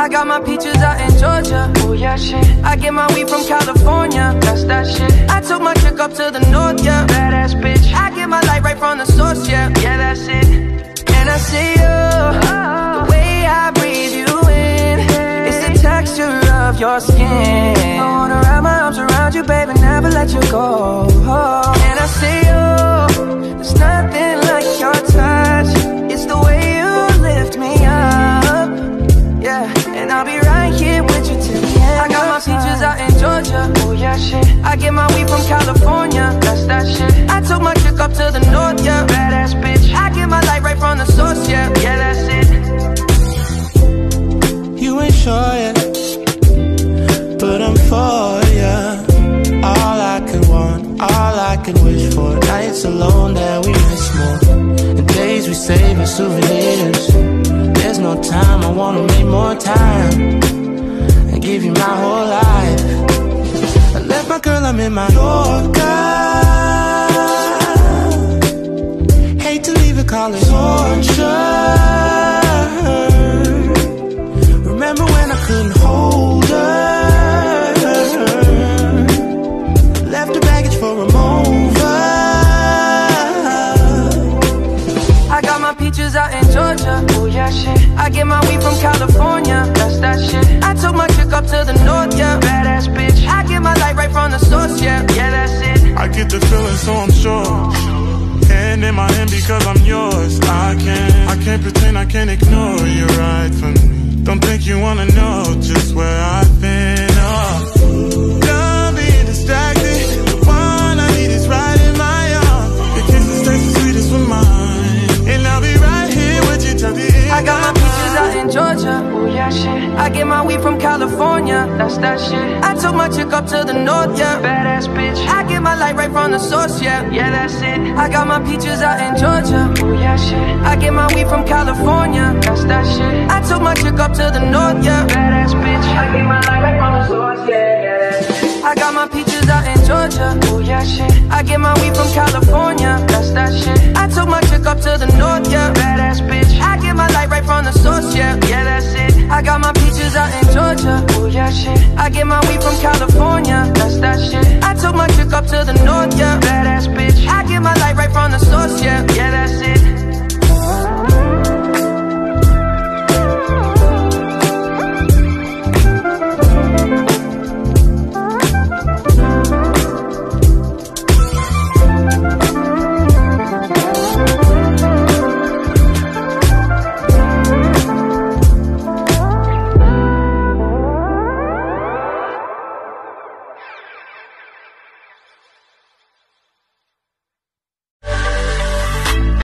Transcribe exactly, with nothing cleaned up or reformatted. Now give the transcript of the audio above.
I got my peaches out in Georgia. Oh yeah, shit. I get my weed from California. That's that shit. I took my chick up to the north, yeah. Badass bitch. I get my light right from the source, yeah. Yeah, that's it. And I see you, oh. The way I breathe you in, it's the texture of your skin. I wanna wrap my arms around you, baby, never let you go. Oh. And I see you, there's nothing like your touch. It's the way you lift me up, yeah. And I'll be right here with you till the end. I got my peaches out in Georgia. Oh yeah, shit. I get my weed from California. That's that shit. I took my chick up to the north, yeah. Badass bitch. I get my light right from the source, yeah. Yeah, that's it. You ain't sure yet, but I'm for ya. All I could want, all I could wish for. Nights alone that we miss more, and days we save as souvenirs. There's no time, I wanna make more time and give you my whole life. I left my girl, I'm in my Yorker. Hate to leave it, call it torture. Remember when I couldn't hold her? Left the baggage for a mover. I got my peaches out in Georgia. Oh yeah, shit. I get my weed from California. That's that shit. I took my chick up to the north, yeah. Badass bitch. I get my light right from the source, yeah. Yeah, that's it. I get the feeling, so I'm sure. Hand in my hand because I'm yours. I can't, I can't pretend, I can't ignore you right from me. Don't think you wanna know just where I've been. Oh, done being distracted. The one I need is right in my arms. Your kisses taste the sweetest with mine, and I'll be right here with you till the end. I got my peaches out in Georgia. Oh yeah, shit. I get my weed from California. That's that shit. I took my chick up to the north, yeah. Badass bitch. I get my light right from the source, yeah. Yeah, that's it. I got my peaches out in Georgia. Oh yeah, shit. I get my weed from California. That's that shit. I took my chick up to the north, yeah. Badass bitch. I get my light right from the source, yeah. Yeah, that's it. I got my peaches out in Georgia. Oh yeah, shit. I get my weed from California. That's that shit. I took my chick up to the north, yeah. Badass bitch. I get my light right from the source, yeah. Yeah, that's it. I got my peaches out in Georgia. Oh yeah, shit. I get my weed from California. That's that shit. I took my chick up to the north, yeah. Badass bitch. I get my light right from the source.